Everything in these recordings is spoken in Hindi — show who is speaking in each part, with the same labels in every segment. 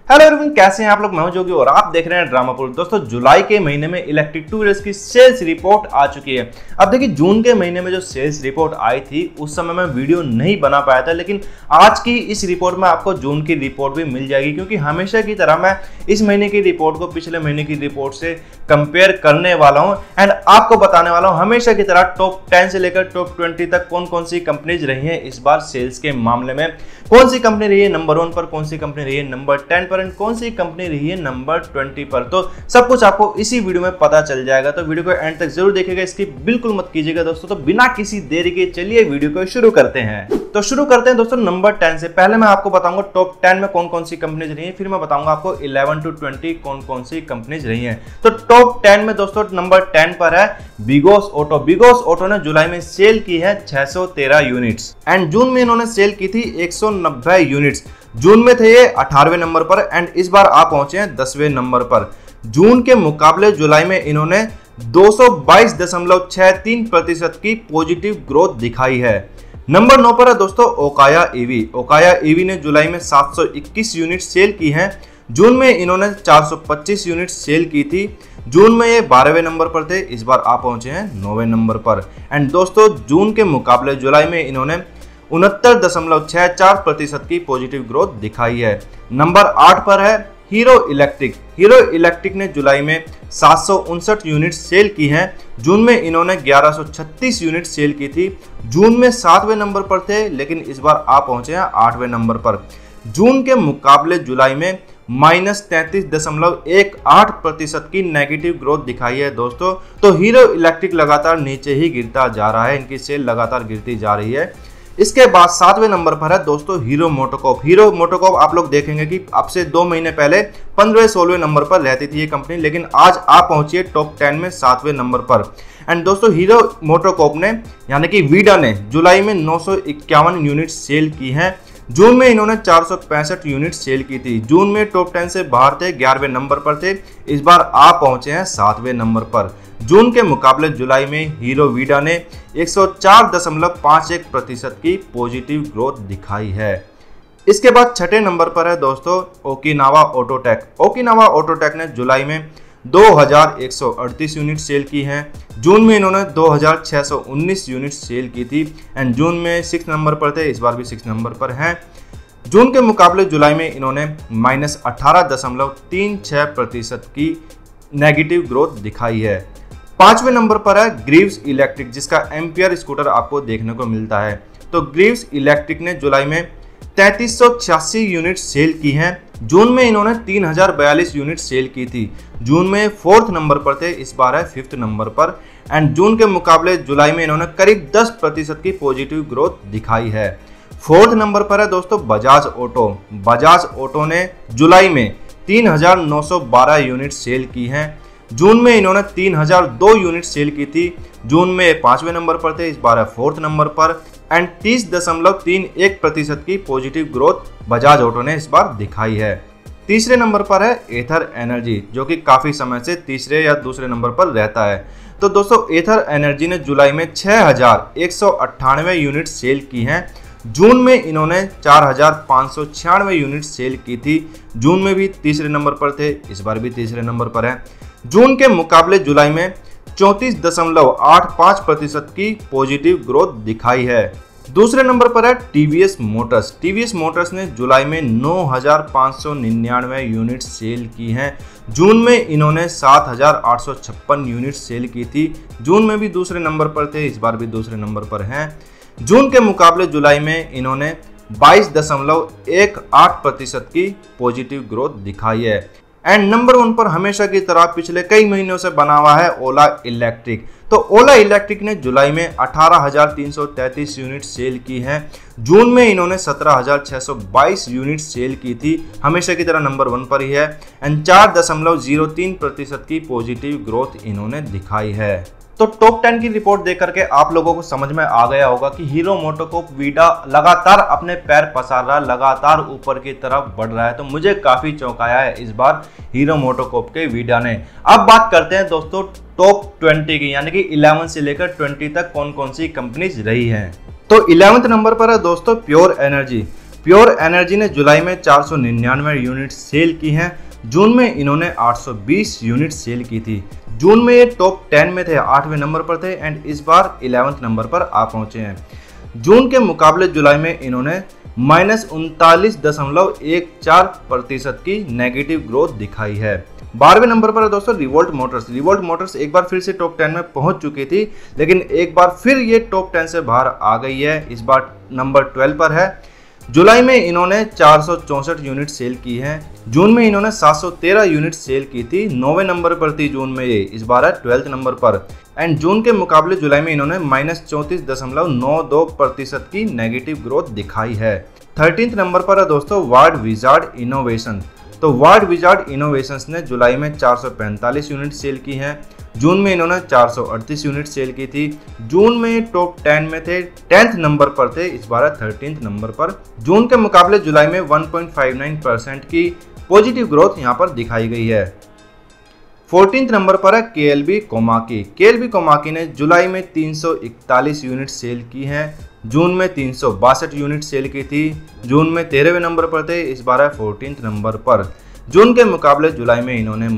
Speaker 1: हेलो एवरीवन, कैसे हैं आप लोग। मैं हूं जोगी और आप देख रहे हैं ड्रामापुर। दोस्तों, जुलाई के महीने में इलेक्ट्रिक टू व्हीलर्स की सेल्स रिपोर्ट आ चुकी है। अब देखिए, जून के महीने में जो सेल्स रिपोर्ट आई थी उस समय मैं वीडियो नहीं बना पाया था, लेकिन आज की इस रिपोर्ट में आपको जून की रिपोर्ट भी मिल जाएगी, क्योंकि हमेशा की तरह मैं इस महीने की रिपोर्ट को पिछले महीने की रिपोर्ट से कंपेयर करने वाला हूं एंड आपको बताने वाला हूं हमेशा की तरह टॉप 10 से लेकर टॉप 20 तक कौन कौन सी कंपनीज रही हैं इस बार सेल्स के मामले में। कौन सी कंपनी रही है नंबर 1 पर, कौन सी कंपनी रही है नंबर 10 पर, कौन सी कंपनी रही है नंबर 20 पर। तो सब कुछ आपको इसी वीडियो में पता चल जाएगा, तो वीडियो को एंड तक जरूर देखिएगा, इसकी बिल्कुल मत कीजिएगा दोस्तों। तो बिना किसी देरी के चलिए वीडियो को शुरू करते हैं। तो शुरू करते हैं दोस्तों नंबर 10 से। पहले मैं आपको बताऊंगा टॉप 10 में कौन कौन सी कंपनीज रही है, फिर मैं बताऊंगा आपको 11 to 20 कौन कौन सी कंपनीज रही है। तो टॉप 10 में दोस्तों नंबर 10 पर है बिगोस ऑटो। बिगोस ऑटो ने जुलाई में सेल की है 613 यूनिट्स एंड जून में इन्होंने सेल की थी 190 यूनिट्स। जून में थे ये 18वें नंबर पर एंड इस बार आप पहुंचे हैं 10वें नंबर पर। जून के मुकाबले जुलाई में इन्होंने 222.63% की पॉजिटिव ग्रोथ दिखाई है। नंबर 9 पर है दोस्तों ओकाया ईवी। ओकाया ईवी ने जुलाई में 721 यूनिट सेल की हैं। जून में इन्होंने 425 यूनिट सेल की थी। जून में ये 12वें नंबर पर थे, इस बार आप पहुंचे हैं 9वें नंबर पर एंड दोस्तों जून के मुकाबले जुलाई में इन्होंने 69.64% की पॉजिटिव ग्रोथ दिखाई है। नंबर 8 पर है हीरो इलेक्ट्रिक। हीरो इलेक्ट्रिक ने जुलाई में 759 यूनिट सेल की हैं। जून में इन्होंने 1136 यूनिट सेल की थी। जून में 7वें नंबर पर थे, लेकिन इस बार आप पहुंचे हैं 8वें नंबर पर। जून के मुकाबले जुलाई में -33.18% की नेगेटिव ग्रोथ दिखाई है दोस्तों। तो हीरो इलेक्ट्रिक लगातार नीचे ही गिरता जा रहा है, इनकी सेल लगातार गिरती जा रही है। इसके बाद 7वें नंबर पर है दोस्तों हीरो मोटोकॉर्प। हीरो मोटोकॉर्प आप लोग देखेंगे कि अब से 2 महीने पहले 15वें-16वें नंबर पर रहती थी ये कंपनी, लेकिन आज आप पहुंचिए टॉप 10 में 7वें नंबर पर। एंड दोस्तों हीरो मोटोकॉर्प ने यानी कि वीडा ने जुलाई में 951 यूनिट सेल की हैं। जून में इन्होंने 465 यूनिट सेल की थी। जून में टॉप 10 से बाहर थे, 11वें नंबर पर थे, इस बार आप पहुंचे हैं 7वें नंबर पर। जून के मुकाबले जुलाई में हीरो वीडा ने 104.51% की पॉजिटिव ग्रोथ दिखाई है। इसके बाद 6ठे नंबर पर है दोस्तों ओकिनावा ऑटोटेक। ओकिनावा ऑटोटेक ने जुलाई में 2138 यूनिट सेल की हैं। जून में इन्होंने 2619 यूनिट सेल की थी एंड जून में 6 नंबर पर थे, इस बार भी 6 नंबर पर हैं। जून के मुकाबले जुलाई में इन्होंने -18.36% की नेगेटिव ग्रोथ दिखाई है। 5वें नंबर पर है ग्रीव्स इलेक्ट्रिक, जिसका एम्पियर स्कूटर आपको देखने को मिलता है। तो ग्रीव्स इलेक्ट्रिक ने जुलाई में 3386 यूनिट सेल की हैं। जून में इन्होंने 3042 यूनिट सेल की थी। जून में 4th नंबर पर थे, इस बार है 5th नंबर पर एंड जून के मुकाबले जुलाई में इन्होंने करीब 10% की पॉजिटिव ग्रोथ दिखाई है। 4th नंबर पर है दोस्तों बजाज ऑटो। बजाज ऑटो ने जुलाई में 3912 यूनिट सेल की हैं। जून में इन्होंने 3002 यूनिट सेल की थी। जून में 5वें नंबर पर थे, इस बार है 4th नंबर पर एंड 30.31% की पॉजिटिव ग्रोथ बजाज ऑटो ने इस बार दिखाई है। तीसरे नंबर पर है एथर एनर्जी, जो कि काफी समय से तीसरे या दूसरे नंबर पर रहता है। तो दोस्तों एथर एनर्जी ने जुलाई में 6198 यूनिट सेल की हैं। जून में इन्होंने 4596 यूनिट सेल की थी। जून में भी तीसरे नंबर पर थे, इस बार भी तीसरे नंबर पर है। जून के मुकाबले जुलाई में 34.85% की पॉजिटिव ग्रोथ दिखाई है। दूसरे नंबर पर है टीवीएस मोटर्स। टीवीएस मोटर्स ने जुलाई में 9599 यूनिट सेल की हैं। जून में इन्होंने 7856 यूनिट सेल की थी। जून में भी दूसरे नंबर पर थे, इस बार भी दूसरे नंबर पर हैं। जून के मुकाबले जुलाई में इन्होंने 22.18% की पॉजिटिव ग्रोथ दिखाई है। एंड नंबर 1 पर हमेशा की तरह पिछले कई महीनों से बना हुआ है ओला इलेक्ट्रिक। तो ओला इलेक्ट्रिक ने जुलाई में 18,333 यूनिट सेल की हैं। जून में इन्होंने 17,622 यूनिट सेल की थी, हमेशा की तरह नंबर 1 पर ही है एंड 4.03% की पॉजिटिव ग्रोथ इन्होंने दिखाई है। तो टॉप 10 की रिपोर्ट देख करके आप लोगों को समझ में आ गया होगा कि हीरो मोटोकॉर्प वीडा लगातार अपने पैर पसार रहा है, लगातार ऊपर की तरफ बढ़ रहा है। तो मुझे काफी चौंकाया है इस बार हीरो मोटोकॉर्प के वीडा ने। अब बात करते हैं दोस्तों टॉप 20 की, यानी कि 11 से लेकर 20 तक कौन कौन सी कंपनीज रही हैं। तो 11वें नंबर पर है दोस्तों प्योर एनर्जी। प्योर एनर्जी ने जुलाई में 499 यूनिट सेल की हैं। जून में इन्होंने 820 यूनिट सेल की थी। जून में ये टॉप 10 में थे, 8वें नंबर पर थे एंड इस बार 11वें नंबर पर आ पहुंचे हैं। जून के मुकाबले जुलाई में इन्होंने -39.14% की नेगेटिव ग्रोथ दिखाई है। 12वें नंबर पर है दोस्तों रिवोल्ट मोटर्स। रिवोल्ट मोटर्स एक बार फिर से टॉप 10 में पहुंच चुकी थी, लेकिन एक बार फिर ये टॉप 10 से बाहर आ गई है। इस बार नंबर 12 पर है। जुलाई में इन्होंने 464 यूनिट सेल की हैं। जून में इन्होंने 713 यूनिट सेल की थी। 9वें नंबर पर थी जून में ये, इस बार है 12वें नंबर पर। एंड जून के मुकाबले जुलाई में इन्होंने -34.92% की नेगेटिव ग्रोथ दिखाई है। 13th नंबर पर है दोस्तों वर्ड विजार्ड इनोवेशन। तो वर्ड विजार्ड इनोवेशंस ने जुलाई में 445 यूनिट सेल की हैं। जून में इन्होंने 438 यूनिट सेल की थी। जून में टॉप 10 में थे, 10th नंबर पर थे, इस बार 13th नंबर पर। जून के मुकाबले जुलाई में 1.59% की पॉजिटिव ग्रोथ यहां पर दिखाई गई है। 14th नंबर पर है KLB कोमाकी। KLB कोमाकी ने जुलाई में 341 यूनिट सेल की हैं। जून में 362 यूनिट सेल की थी। जून में 13वें नंबर पर थे, इस बार है 14th नंबर पर। जून के मुकाबले जुलाई में इन्होंने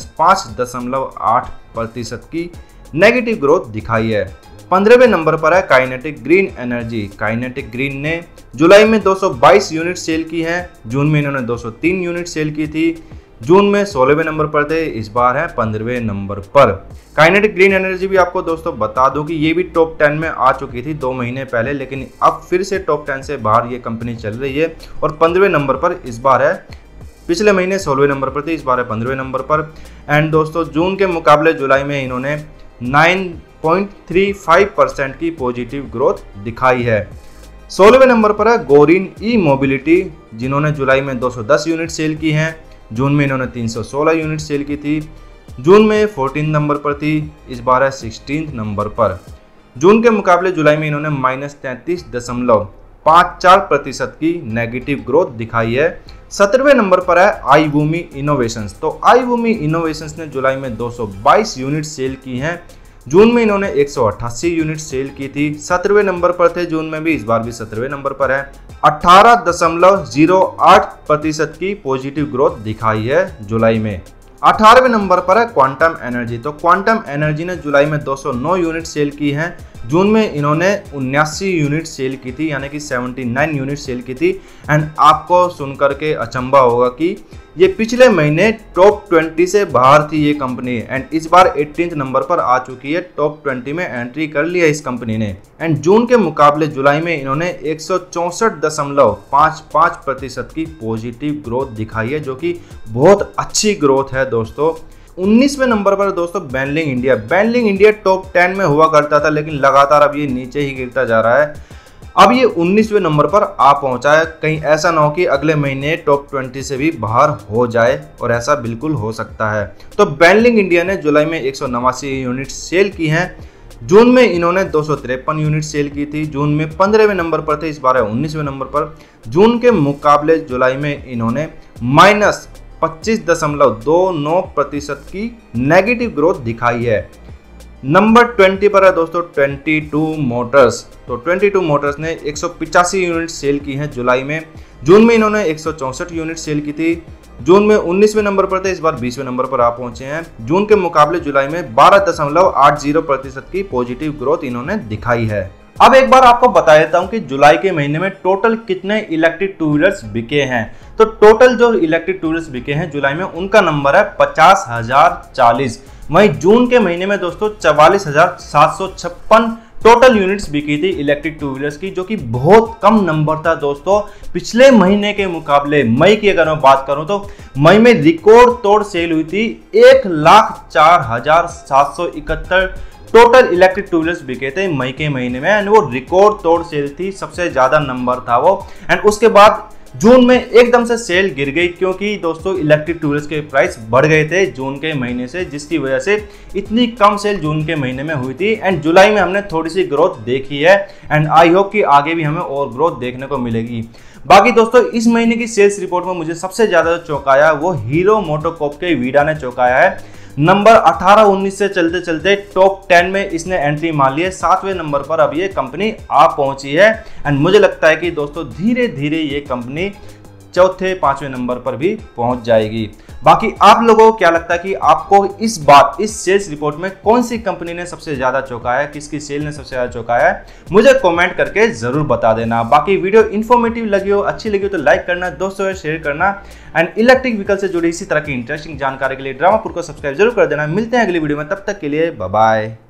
Speaker 1: -5.8% की नेगेटिव ग्रोथ दिखाई है। 15वें नंबर पर है Kinetic Green energy. Kinetic Green ने जुलाई में 222 यूनिट सेल की हैं। जून में इन्होंने 203 यूनिट सेल की थी। जून में 16वें नंबर पर थे, इस बार है 15वें नंबर पर। काइनेटिक ग्रीन एनर्जी भी आपको दोस्तों बता दूं कि ये भी टॉप 10 में आ चुकी थी 2 महीने पहले, लेकिन अब फिर से टॉप 10 से बाहर ये कंपनी चल रही है और 15वें नंबर पर इस बार है। पिछले महीने 16वें नंबर पर थी, इस बार है 15वें नंबर पर। एंड दोस्तों जून के मुकाबले जुलाई में इन्होंने 9.35% की पॉजिटिव ग्रोथ दिखाई है। 16वें नंबर पर है गोरिन ई मोबिलिटी, जिन्होंने जुलाई में 210 यूनिट सेल की हैं। जून में इन्होंने 316 यूनिट सेल की थी। जून में 14 नंबर पर थी, इस बार है 16th नंबर पर। जून के मुकाबले जुलाई में इन्होंने -33.54% की नेगेटिव ग्रोथ दिखाई है। 17वें नंबर पर है आईवूमी इनोवेशंस। तो आईवूमी इनोवेशंस ने जुलाई में 222 यूनिट सेल की हैं। जून में इन्होंने 188 यूनिट सेल की थी। 17वें नंबर पर थे जून में भी, इस बार भी 17वें नंबर पर है। 18.08% की पॉजिटिव ग्रोथ दिखाई है जुलाई में। 18वें नंबर पर है क्वांटम एनर्जी। तो क्वांटम एनर्जी ने जुलाई में 209 यूनिट सेल की हैं। जून में इन्होंने 79 यूनिट सेल की थी, यानी कि 79 यूनिट सेल की थी। एंड आपको सुनकर के अचंभा होगा कि ये पिछले महीने टॉप 20 से बाहर थी ये कंपनी, एंड इस बार 18th नंबर पर आ चुकी है। टॉप 20 में एंट्री कर लिया इस कंपनी ने। एंड जून के मुकाबले जुलाई में इन्होंने 164.55% की पॉजिटिव ग्रोथ दिखाई है, जो कि बहुत अच्छी ग्रोथ है दोस्तों। 19वें नंबर पर दोस्तों Benling India. Benling India top 10 में हुआ करता था, लेकिन लगातार अब ये नीचे ही गिरता जा रहा है। अब ये 19वें नंबर पर आ पहुंचा है। कहीं ऐसा ना हो कि अगले महीने टॉप 20 से भी बाहर हो जाए, और ऐसा बिल्कुल हो सकता है। तो बेनलिंग इंडिया ने जुलाई में 189 यूनिट सेल की हैं। जून में इन्होंने 253 यूनिट सेल की थी। जून में 15वें नंबर पर थे, इस बार है 19वें नंबर पर। जून के मुकाबले जुलाई में इन्होंने -25.29% की नेगेटिव ग्रोथ दिखाई है। नंबर 20 पर है दोस्तों 22 मोटर्स। तो 22 मोटर्स ने 185 यूनिट सेल की हैं जुलाई में। जून में इन्होंने 164 यूनिट सेल की थी। जून में 19वें नंबर पर थे, इस बार 20वें नंबर पर आ पहुंचे हैं। जून के मुकाबले जुलाई में 12.80% की पॉजिटिव ग्रोथ इन्होंने दिखाई है। अब एक बार आपको बता देता हूं कि जुलाई के महीने में टोटल कितने इलेक्ट्रिक टू व्हीलर्स बिके हैं। तो टोटल जो इलेक्ट्रिक टू व्हीलर्स बिके हैं जुलाई में, उनका नंबर है 50,040। वहीं जून के महीने में दोस्तों 44,756 टोटल यूनिट्स बिकी थी इलेक्ट्रिक टू व्हीलर्स की, जो कि बहुत कम नंबर था दोस्तों पिछले महीने के मुकाबले। मई की अगर मैं बात करूं तो मई में रिकॉर्ड तोड़ सेल हुई थी। 1,04,771 टोटल इलेक्ट्रिक टू व्हीलर्स बिके थे मई के महीने में, एंड वो रिकॉर्ड तोड़ सेल थी, सबसे ज्यादा नंबर था वो। एंड उसके बाद जून में एकदम से सेल गिर गई, क्योंकि दोस्तों इलेक्ट्रिक टू व्हीलर्स के प्राइस बढ़ गए थे जून के महीने से, जिसकी वजह से इतनी कम सेल जून के महीने में हुई थी। एंड जुलाई में हमने थोड़ी सी ग्रोथ देखी है, एंड आई होप कि आगे भी हमें और ग्रोथ देखने को मिलेगी। बाकी दोस्तों इस महीने की सेल्स रिपोर्ट में मुझे सबसे ज्यादा चौंकाया वो हीरो मोटोकॉर्प के वीडा ने चौंकाया है। नंबर 18-19 से चलते चलते टॉप 10 में इसने एंट्री मार ली है। 7वें नंबर पर अब ये कंपनी आ पहुंची है, एंड मुझे लगता लगता है कि दोस्तों धीरे धीरे ये कंपनी चौथे पांचवें नंबर पर भी पहुंच जाएगी। बाकी आप लोगों को क्या लगता है कि आपको इस सेल्स रिपोर्ट में कौन सी कंपनी ने सबसे ज्यादा चौंकाया है, किसकी सेल ने सबसे ज्यादा चौंकाया है, मुझे कमेंट करके जरूर बता देना। बाकी वीडियो इन्फॉर्मेटिव लगी हो, अच्छी लगी हो तो लाइक करना, दोस्तों से शेयर करना एंड इलेक्ट्रिक व्हीकल से जुड़ी इसी तरह की इंटरेस्टिंग जानकारी के लिए ड्रामापुर को सब्सक्राइब जरूर कर देना। मिलते हैं अगली वीडियो में, तब तक के लिए बाय बाय।